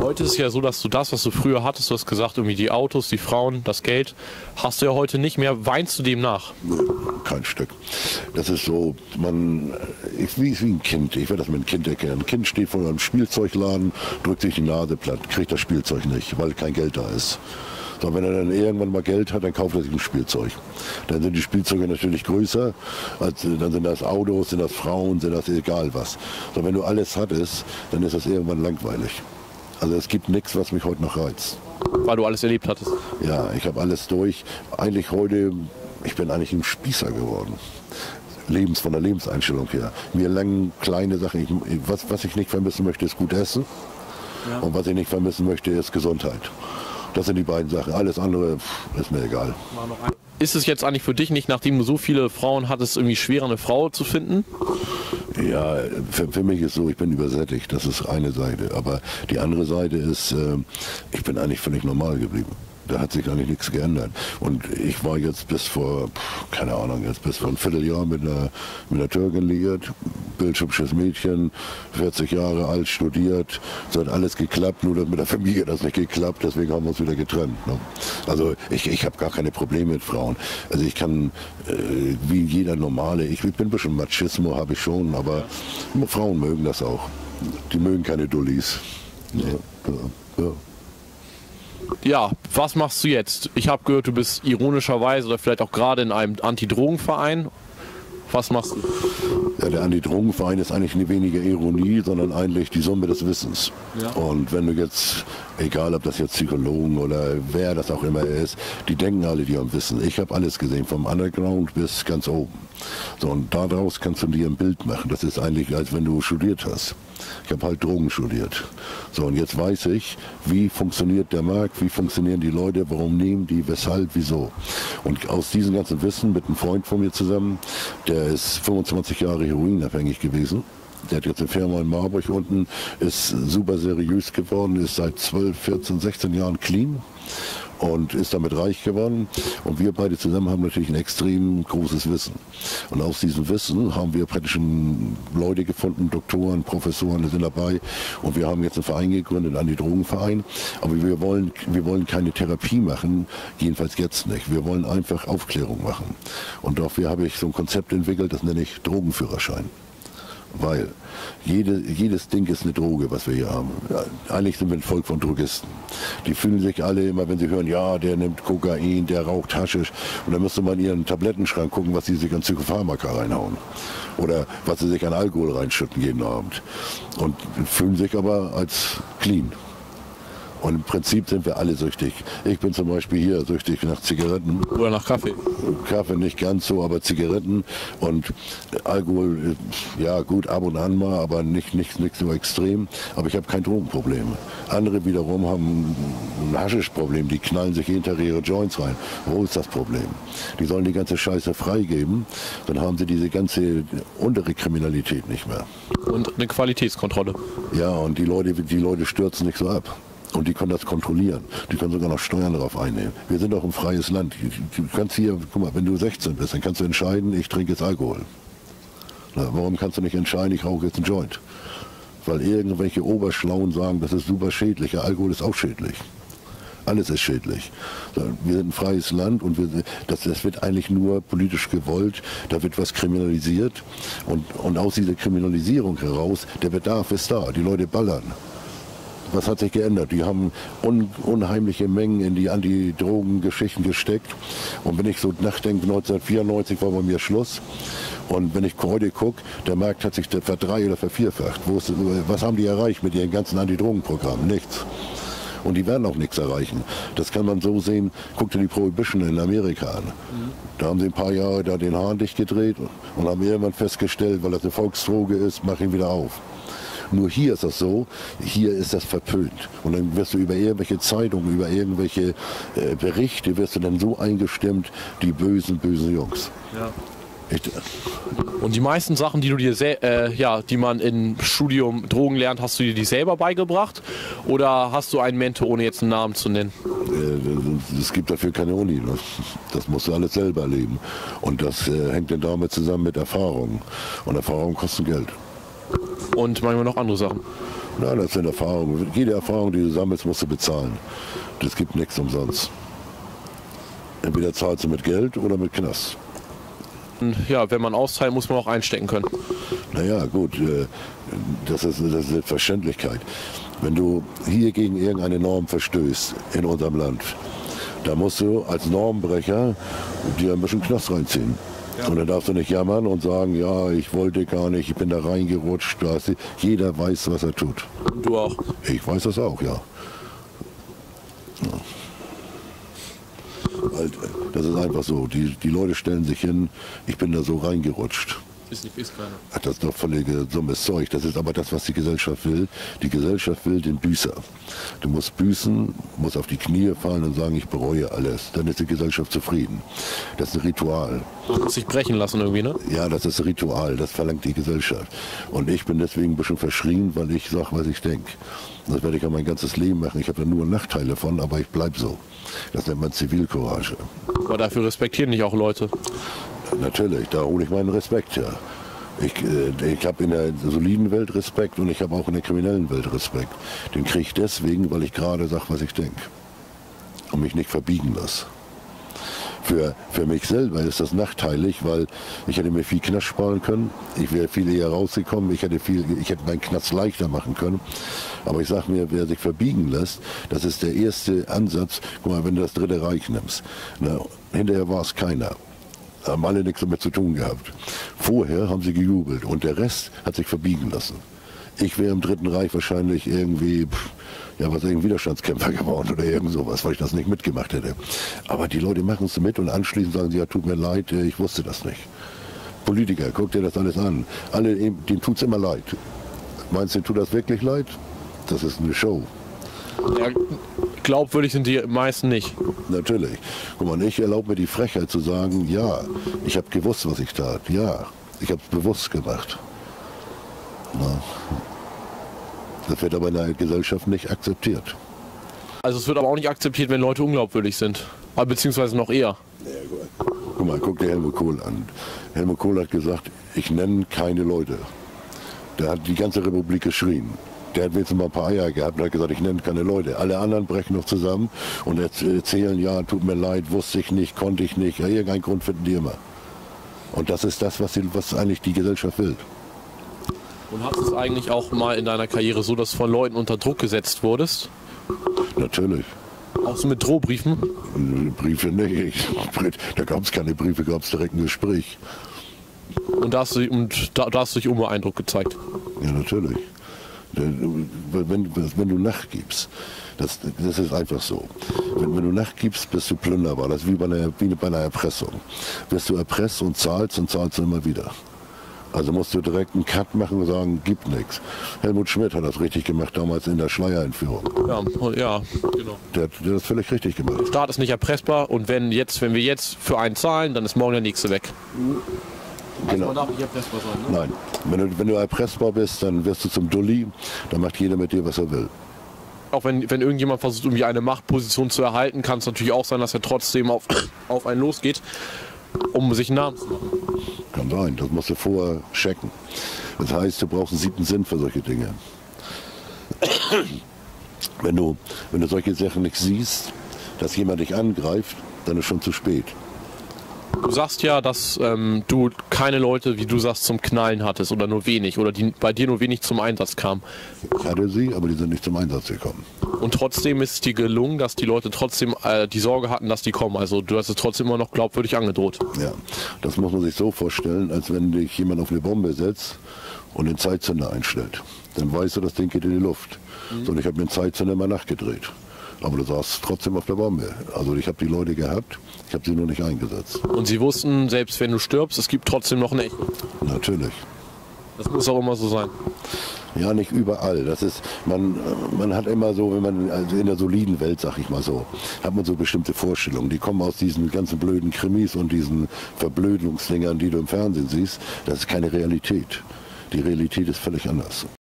Heute ist es ja so, dass du das, was du früher hattest, du hast gesagt, irgendwie die Autos, die Frauen, das Geld, hast du ja heute nicht mehr. Weinst du dem nach? Kein Stück. Das ist so, ist wie ein Kind. Ich werde das mit einem Kind erkennen. Ein Kind steht vor einem Spielzeugladen, drückt sich die Nase platt, kriegt das Spielzeug nicht, weil kein Geld da ist. So, wenn er dann irgendwann mal Geld hat, dann kauft er sich ein Spielzeug. Dann sind die Spielzeuge natürlich größer, dann sind das Autos, sind das Frauen, sind das egal was. So, wenn du alles hattest, dann ist das irgendwann langweilig. Also es gibt nichts, was mich heute noch reizt. Weil du alles erlebt hattest? Ja, ich habe alles durch. Eigentlich heute, ich bin eigentlich ein Spießer geworden. Von der Lebenseinstellung her. Mir langen kleine Sachen. Was ich nicht vermissen möchte, ist gut essen. Ja. Und was ich nicht vermissen möchte, ist Gesundheit. Das sind die beiden Sachen. Alles andere ist mir egal. Ist es jetzt eigentlich für dich nicht, nachdem du so viele Frauen hattest, irgendwie schwerer, eine Frau zu finden? Ja, für mich ist so, ich bin übersättigt. Das ist eine Seite. Aber die andere Seite ist, ich bin eigentlich völlig normal geblieben. Da hat sich eigentlich nichts geändert. Und ich war jetzt bis vor, keine Ahnung, bis vor ein Vierteljahr mit einer Türkin liiert, bildhübsches Mädchen, 40 Jahre alt, studiert. So hat alles geklappt, nur mit der Familie hat das nicht geklappt, deswegen haben wir uns wieder getrennt. Ne? Also ich habe gar keine Probleme mit Frauen. Also ich kann, wie jeder Normale, ich bin ein bisschen Machismo, habe ich schon, aber Frauen mögen das auch. Die mögen keine Dullis. Ja. Ja, was machst du jetzt? Ich habe gehört, du bist ironischerweise oder vielleicht auch gerade in einem Anti-Drogen-Verein. Was machst du? Ja, der Anti-Drogen-Verein ist eigentlich nicht weniger Ironie, sondern eigentlich die Summe des Wissens. Ja. Und wenn du jetzt, egal ob das jetzt Psychologen oder wer das auch immer ist, die denken alle, die haben Wissen. Ich habe alles gesehen, vom Underground bis ganz oben. So, und daraus kannst du dir ein Bild machen. Das ist eigentlich, als wenn du studiert hast. Ich habe halt Drogen studiert. So, und jetzt weiß ich, wie funktioniert der Markt, wie funktionieren die Leute, warum nehmen die, weshalb, wieso. Und aus diesem ganzen Wissen mit einem Freund von mir zusammen, der ist 25 Jahre heroinabhängig gewesen. Der hat jetzt eine Firma in Marburg unten, ist super seriös geworden, ist seit 12, 14, 16 Jahren clean und ist damit reich geworden. Und wir beide zusammen haben natürlich ein extrem großes Wissen. Und aus diesem Wissen haben wir praktisch Leute gefunden, Doktoren, Professoren, die sind dabei. Und wir haben jetzt einen Verein gegründet, einen Anti-Drogen-Verein. Aber wir wollen keine Therapie machen, jedenfalls jetzt nicht. Wir wollen einfach Aufklärung machen. Und dafür habe ich so ein Konzept entwickelt, das nenne ich Drogenführerschein. Weil jedes Ding ist eine Droge, was wir hier haben. Ja, eigentlich sind wir ein Volk von Drogisten. Die fühlen sich alle immer, wenn sie hören, ja, der nimmt Kokain, der raucht Haschisch. Und dann müsste man in ihren Tablettenschrank gucken, was sie sich an Psychopharmaka reinhauen. Oder was sie sich an Alkohol reinschütten jeden Abend. Und fühlen sich aber als clean. Und im Prinzip sind wir alle süchtig. Ich bin zum Beispiel hier süchtig nach Zigaretten. Oder nach Kaffee. Kaffee nicht ganz so, aber Zigaretten und Alkohol, ja gut, ab und an mal, aber nicht so extrem. Aber ich habe kein Drogenproblem. Andere wiederum haben ein Haschischproblem, die knallen sich jeden Tag ihre Joints rein. Wo ist das Problem? Die sollen die ganze Scheiße freigeben, dann haben sie diese ganze untere Kriminalität nicht mehr. Und eine Qualitätskontrolle. Ja, und die Leute stürzen nicht so ab. Und die können das kontrollieren. Die können sogar noch Steuern darauf einnehmen. Wir sind doch ein freies Land. Du kannst hier, guck mal, wenn du 16 bist, dann kannst du entscheiden, ich trinke jetzt Alkohol. Na, warum kannst du nicht entscheiden, ich rauche jetzt einen Joint? Weil irgendwelche Oberschlauen sagen, das ist super schädlich. Ja, Alkohol ist auch schädlich. Alles ist schädlich. Wir sind ein freies Land und das wird eigentlich nur politisch gewollt. Da wird was kriminalisiert. Und aus dieser Kriminalisierung heraus, der Bedarf ist da. Die Leute ballern. Was hat sich geändert? Die haben unheimliche Mengen in die Anti-Drogen-Geschichten gesteckt. Und wenn ich so nachdenke, 1994 war bei mir Schluss. Und wenn ich heute gucke, der Markt hat sich verdrei- oder vervierfacht. Was haben die erreicht mit ihren ganzen Anti-Drogen-Programmen? Nichts. Und die werden auch nichts erreichen. Das kann man so sehen, guck dir die Prohibition in Amerika an. Da haben sie ein paar Jahre da den Hahn dicht gedreht und haben irgendwann festgestellt, weil das eine Volksdroge ist, mach ihn wieder auf. Nur hier ist das so, hier ist das verpönt. Und dann wirst du über irgendwelche Zeitungen, über irgendwelche Berichte, wirst du dann so eingestimmt, die bösen Jungs. Ja. Und die meisten Sachen, die du dir die man im Studium Drogen lernt, hast du dir die selber beigebracht? Oder hast du einen Mentor, ohne jetzt einen Namen zu nennen? Es gibt dafür keine Uni. Ne? Das musst du alles selber erleben. Und das hängt dann damit zusammen mit Erfahrung. Und Erfahrung kostet Geld. Und manchmal noch andere Sachen. Nein, das sind Erfahrungen. Jede Erfahrung, die du sammelst, musst du bezahlen. Das gibt nichts umsonst. Entweder zahlst du mit Geld oder mit Knast. Ja, wenn man austeilt, muss man auch einstecken können. Naja, gut, das ist Selbstverständlichkeit. Wenn du hier gegen irgendeine Norm verstößt in unserem Land, da musst du als Normbrecher dir ein bisschen Knast reinziehen. Ja. Und dann darfst du nicht jammern und sagen, ja, ich wollte gar nicht, ich bin da reingerutscht. Jeder weiß, was er tut. Und du auch? Ich weiß das auch, ja. Das ist einfach so. Die Leute stellen sich hin, ich bin da so reingerutscht. Ist keiner. Das ist doch völlige dummes Zeug. Das ist aber das, was die Gesellschaft will. Die Gesellschaft will den Büßer. Du musst büßen, musst auf die Knie fallen und sagen, ich bereue alles. Dann ist die Gesellschaft zufrieden. Das ist ein Ritual. Du musst dich brechen lassen irgendwie, ne? Ja, das ist ein Ritual. Das verlangt die Gesellschaft. Und ich bin deswegen ein bisschen verschrien, weil ich sage, was ich denke. Das werde ich ja mein ganzes Leben machen. Ich habe da nur Nachteile von, aber ich bleibe so. Das nennt man Zivilcourage. Aber dafür respektieren dich auch Leute. Natürlich, da hole ich meinen Respekt her. Ich habe in der soliden Welt Respekt und ich habe auch in der kriminellen Welt Respekt. Den kriege ich deswegen, weil ich gerade sage, was ich denke. Und mich nicht verbiegen lasse. Für mich selber ist das nachteilig, weil ich hätte mir viel Knast sparen können. Ich wäre viel eher rausgekommen. Ich hätte meinen Knast leichter machen können. Aber ich sage mir, wer sich verbiegen lässt, das ist der erste Ansatz. Guck mal, wenn du das Dritte Reich nimmst. Na, hinterher war es keiner. Haben alle nichts damit zu tun gehabt. Vorher haben sie gejubelt und der Rest hat sich verbiegen lassen. Ich wäre im Dritten Reich wahrscheinlich irgendwie, ein Widerstandskämpfer geworden oder irgend sowas, weil ich das nicht mitgemacht hätte. Aber die Leute machen es mit und anschließend sagen sie, ja, tut mir leid, ich wusste das nicht. Politiker, guck dir das alles an. Denen tut es immer leid. Meinst du, tut das wirklich leid? Das ist eine Show. Ja, glaubwürdig sind die meisten nicht. Natürlich. Guck mal, ich erlaube mir die Frechheit zu sagen, ja, ich habe gewusst, was ich tat. Ja, ich habe es bewusst gemacht. Na. Das wird aber in der Gesellschaft nicht akzeptiert. Also es wird aber auch nicht akzeptiert, wenn Leute unglaubwürdig sind. Beziehungsweise noch eher. Ja, guck mal, guck dir Helmut Kohl an. Helmut Kohl hat gesagt, ich nenne keine Leute. Da hat die ganze Republik geschrien. Der hat wenigstens mal ein paar Eier gehabt und hat gesagt, ich nenne keine Leute. Alle anderen brechen noch zusammen und erzählen, ja, tut mir leid, wusste ich nicht, konnte ich nicht. Ja, irgendeinen Grund finden die immer. Und das ist das, was eigentlich die Gesellschaft will. Und hast du es eigentlich auch mal in deiner Karriere so, dass du von Leuten unter Druck gesetzt wurdest? Natürlich. Auch so mit Drohbriefen? Briefe nicht. Da gab es keine Briefe, gab es direkt ein Gespräch. Und da hast du dich unbeeindruckt gezeigt? Ja, natürlich. Wenn du nachgibst, das ist einfach so. Wenn du nachgibst, bist du plünderbar. Das ist wie bei einer Erpressung. Wirst du erpresst und zahlst immer wieder. Also musst du direkt einen Cut machen und sagen, gibt nichts. Helmut Schmidt hat das richtig gemacht damals in der Schleierentführung. Ja, genau. Der hat das völlig richtig gemacht. Der Staat ist nicht erpressbar und wenn wir jetzt für einen zahlen, dann ist morgen der nächste weg. Genau. Man darf nicht erpressbar sein, ne? Nein. Wenn du erpressbar bist, dann wirst du zum Dulli. Dann macht jeder mit dir, was er will. Auch wenn irgendjemand versucht, irgendwie eine Machtposition zu erhalten, kann es natürlich auch sein, dass er trotzdem auf einen losgeht, um sich einen Namen zu machen. Kann sein, das musst du vorher checken. Das heißt, du brauchst einen 7. Sinn für solche Dinge. Wenn du solche Sachen nicht siehst, dass jemand dich angreift, dann ist schon zu spät. Du sagst ja, dass du keine Leute, wie du sagst, zum Knallen hattest oder nur wenig oder die bei dir nur wenig zum Einsatz kamen. Ich hatte sie, aber die sind nicht zum Einsatz gekommen. Und trotzdem ist es dir gelungen, dass die Leute trotzdem die Sorge hatten, dass die kommen. Also du hast es trotzdem immer noch glaubwürdig angedroht. Ja, das muss man sich so vorstellen, als wenn dich jemand auf eine Bombe setzt und den Zeitzünder einstellt. Dann weißt du, das Ding geht in die Luft. So, und ich habe mir den Zeitzünder immer nachgedreht. Aber du saßt trotzdem auf der Bombe. Also ich habe die Leute gehabt, ich habe sie nur nicht eingesetzt. Und sie wussten, selbst wenn du stirbst, es gibt trotzdem noch ein Echo. Natürlich. Das muss auch immer so sein. Ja, nicht überall. Das ist, man hat immer so, wenn man also in der soliden Welt, sag ich mal so, hat man so bestimmte Vorstellungen. Die kommen aus diesen ganzen blöden Krimis und diesen Verblödungsdingern, die du im Fernsehen siehst. Das ist keine Realität. Die Realität ist völlig anders.